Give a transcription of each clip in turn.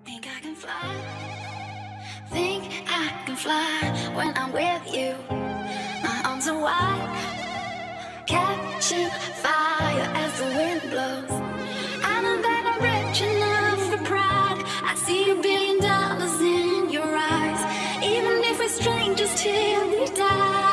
Think I can fly, think I can fly when I'm with you. My arms are wide, catching fire as the wind blows. I know that I'm rich enough for pride. I see $1 billion in your eyes, even if we're strangers till we die.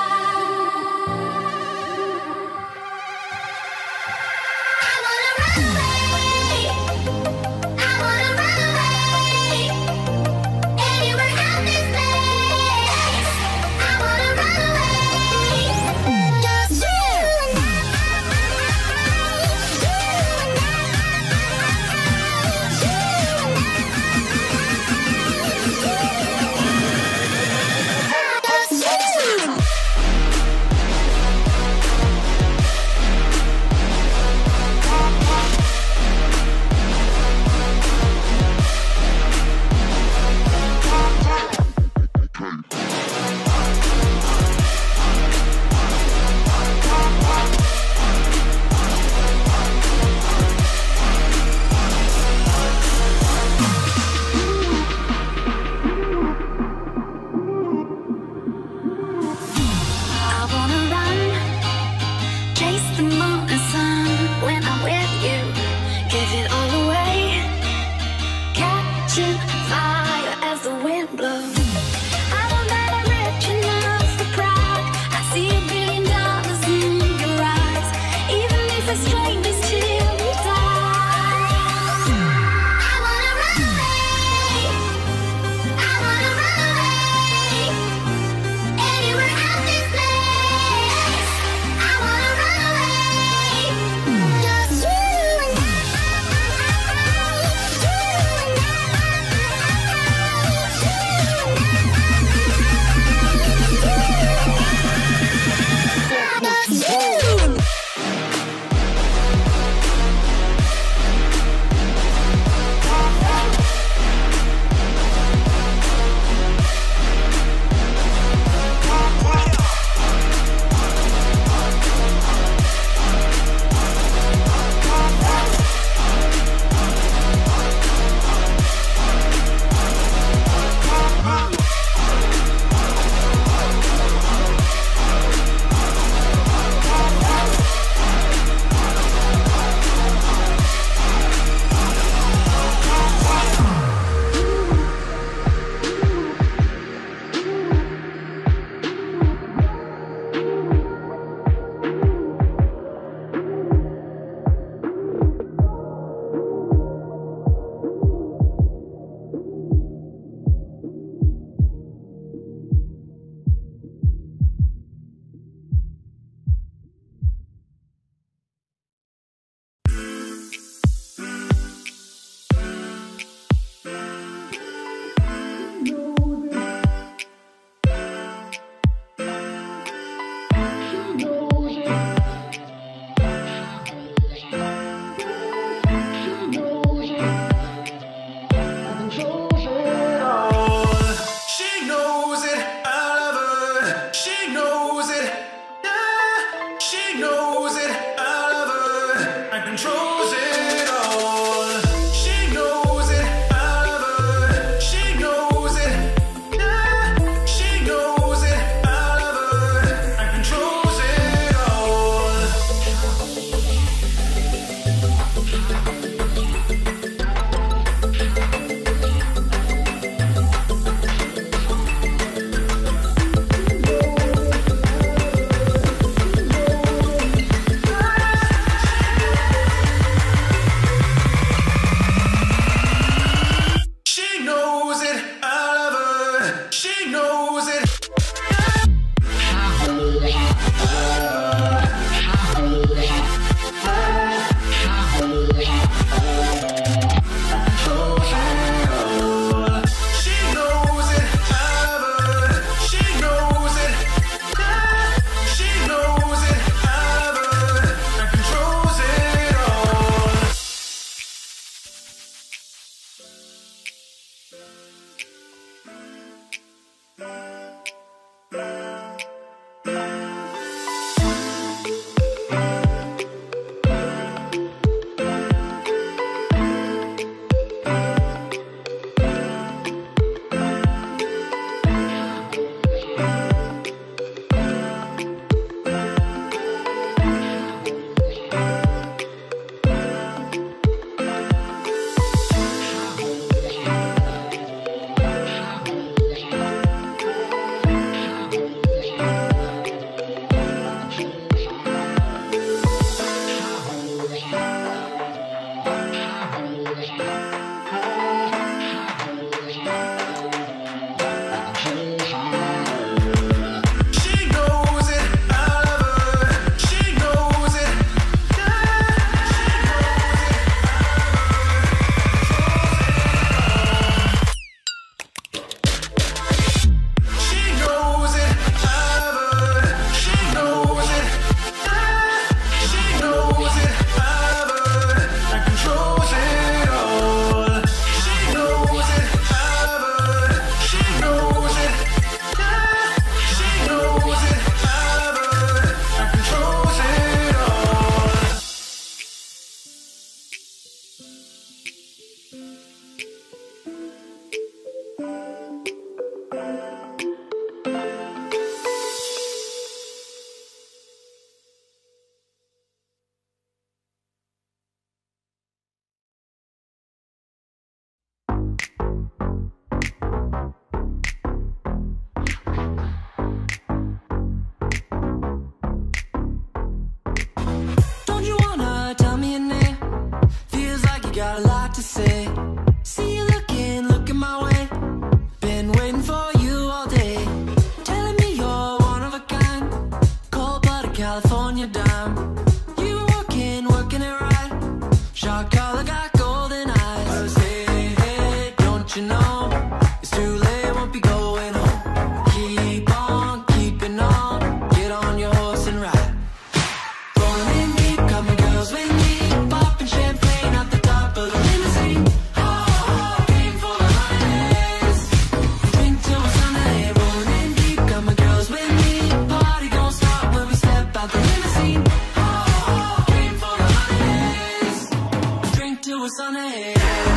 Don't you wanna tell me your name? Feels like you got a lot to say. See you looking my way. Been waiting for you all day. Telling me you're one of a kind. Cold-blooded California dime. You working it right. Shot collar, got golden eyes. Cause hey, don't you know? It's too late, won't be going home. Keep on keeping on. Get on your horse and ride. Rolling in deep, coming girls with me. Popping champagne at the top of the limousine. Oh, came for the holidays. Drink till we're Sunday. Rolling in deep, coming girls with me. Party gon' start when we step out the limousine. Oh, came for the holidays. Drink till we're Sunday.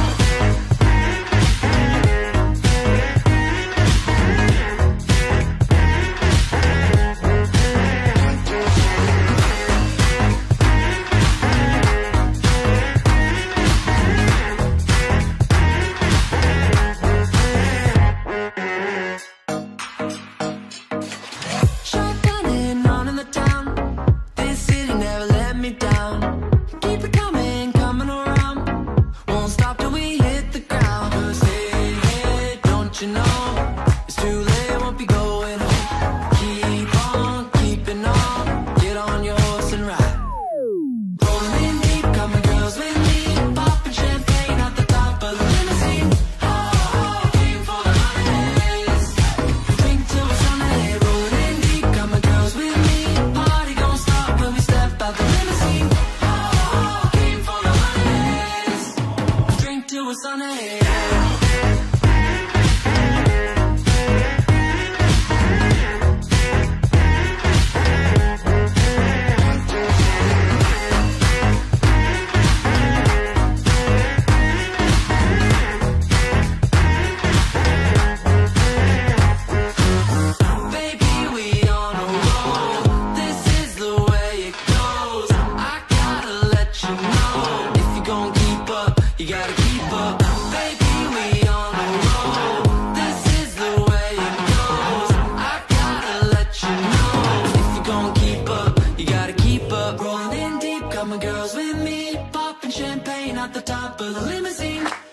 Shotgunning on in the town. This city never let me down. Keep it coming around. Won't stop till we hit the ground. Cause hey, don't you know? It's too late, won't be going home. Keep on keeping on. Get on your horse and ride. Rolling in deep, coming girls with me. Popping champagne at the top of the limousine. Oh, came for the holidays. Drink till we're Sunday. Rolling in deep, coming girls with me. Party gon' start when we step out the limousine. Oh, came for the holidays. Drink till we're Sunday. Baby, we on a roll. This is the way it goes. I gotta let you know. If you gon' keep up, you gotta keep up. Baby, we on a roll. This is the way it goes. I gotta let you know. If you gon' keep up, you gotta keep up. Rolling in deep, coming girls with me. Popping champagne at the top of the limousine.